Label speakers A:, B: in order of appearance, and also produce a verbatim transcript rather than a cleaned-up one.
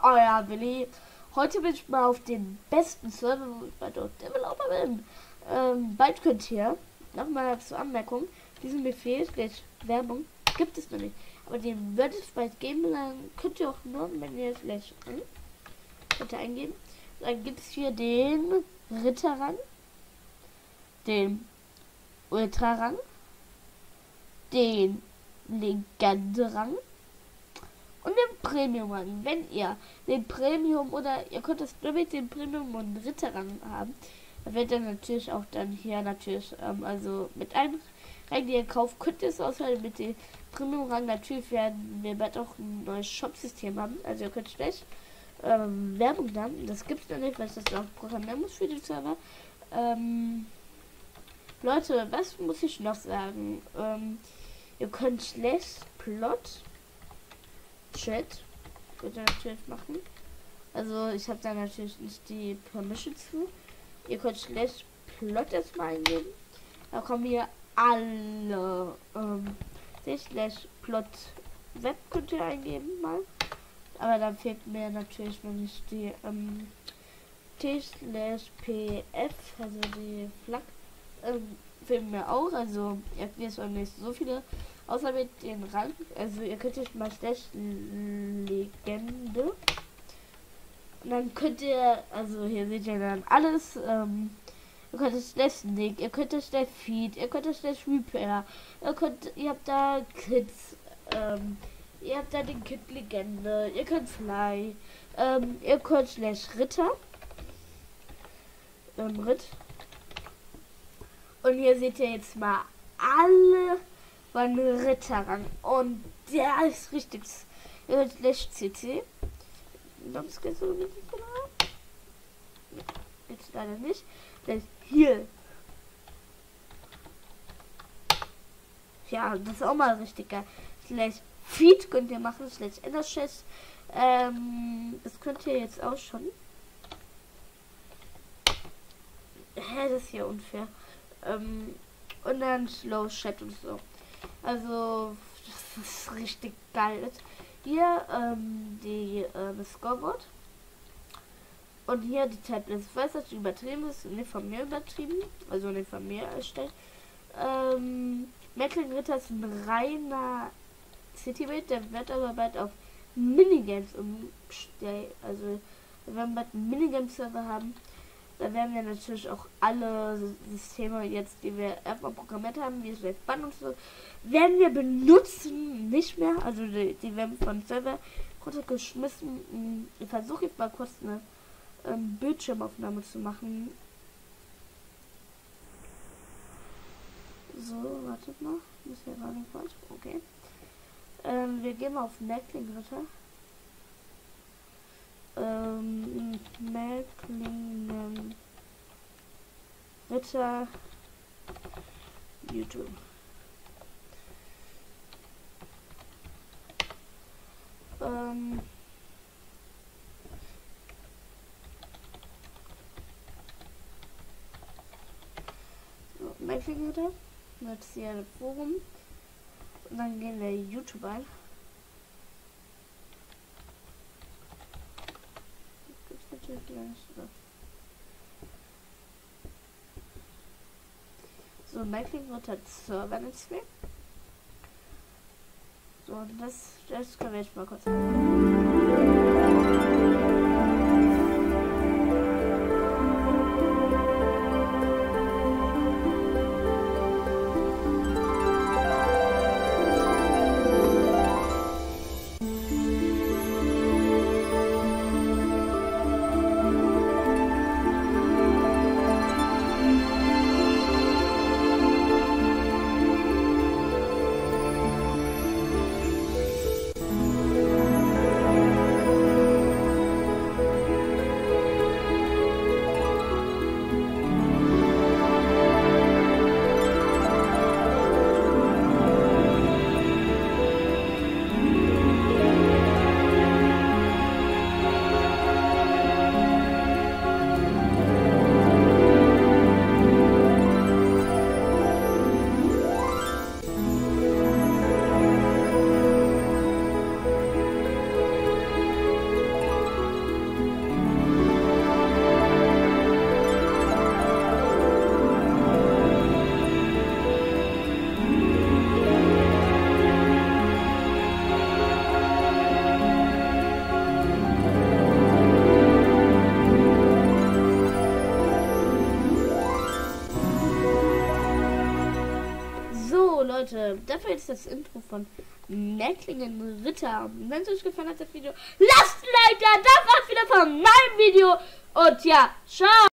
A: euer Willi. Heute bin ich mal auf den besten Server, wo ich bei dort Developer bin. Ähm, bald könnt ihr, nochmal zur Anmerkung, diesen Befehl, gleich Werbung, gibt es noch nicht. Aber den wird es bald geben, dann könnt ihr auch nur, wenn ihr es gleich an, könnt ihr eingeben. Dann gibt es hier den Ritterrang, den Ultrarang, den Legenderang und den Premium-Rang. Wenn ihr den Premium oder ihr könnt das nur mit dem Premium und Ritterrang haben, dann wird dann natürlich auch dann hier natürlich, ähm, also mit einem Rang, die ihr kauft, könnt ihr es auswählen. Mit dem Premium-Rang natürlich werden wir bald auch ein neues Shop-System haben. Also ihr könnt schlecht ähm, Werbung haben. Das gibt es noch nicht, weil ich das auch programmieren muss für den Server. Ähm, Leute, was muss ich noch sagen? Ähm, ihr könnt schlecht Plot Chat könnt ihr natürlich machen. Also ich habe da natürlich nicht die Permission zu. Ihr könnt schlecht Plot erstmal eingeben. Da kommen hier alle ähm, schlecht Plot Web könnt ihr eingeben mal. Aber dann fehlt mir natürlich noch nicht die ähm, T slash P F, also die Flag. Ähm, fehlen mir auch, also ihr wisst auch nicht so viele, außer mit den Rang, also ihr könnt euch mal schlecht Legende und dann könnt ihr, also hier seht ihr dann alles, ähm, ihr könnt es schlecht Nick, ihr könnt es schlecht Feed, ihr könnt es schlecht Repair, ihr könnt, ihr habt da Kids, ähm, ihr habt da den Kid Legende, ihr könnt Fly, ähm, ihr könnt schlecht Ritter, ähm, Ritt. Und hier seht ihr jetzt mal alle von Ritterrang. Und der ist richtig. Slash C C. Sonst geht's so nicht. Jetzt leider nicht. Das hier. Ja, das ist auch mal richtig geil. Slash Feed könnt ihr machen. Slash Enerchest. Ähm, das könnt ihr jetzt auch schon. Hä, das ist hier unfair. Ähm, und dann Slow Chat und so. Also, das ist richtig geil. Hier ähm, die ähm, Scoreboard. Und hier die Tablets. Ich weiß, dass das übertrieben ist. Nicht von mir übertrieben. Also nicht von mir erstellt. Ähm, Meckling Ritter ist ein reiner Citybait. Der wird aber bald auf Minigames umstellen. Also, wenn wir bald einen Minigame-Server haben, da werden wir natürlich auch alle Systeme jetzt, die wir erstmal programmiert haben, wie es Bann und so, werden wir benutzen, nicht mehr. Also die, die werden von Server runtergeschmissen. Ich versuche jetzt mal kurz eine ähm, Bildschirmaufnahme zu machen. So, wartet mal. Ist ja gerade falsch. Okay. Ähm, wir gehen mal auf Meckling Ritter. Ähm, Meckling Ritter YouTube. Ähm, so, Meckling Ritter. Jetzt hier ein Forum. Und dann gehen wir YouTube ein. So, Meckling wird halt Server-Netzwerk. So, das, das können wir jetzt mal kurz Leute, dafür ist das Intro von Märklingen Ritter. Wenn es euch gefallen hat, das Video, lasst ein Like da, das war's wieder von meinem Video. Und ja, ciao.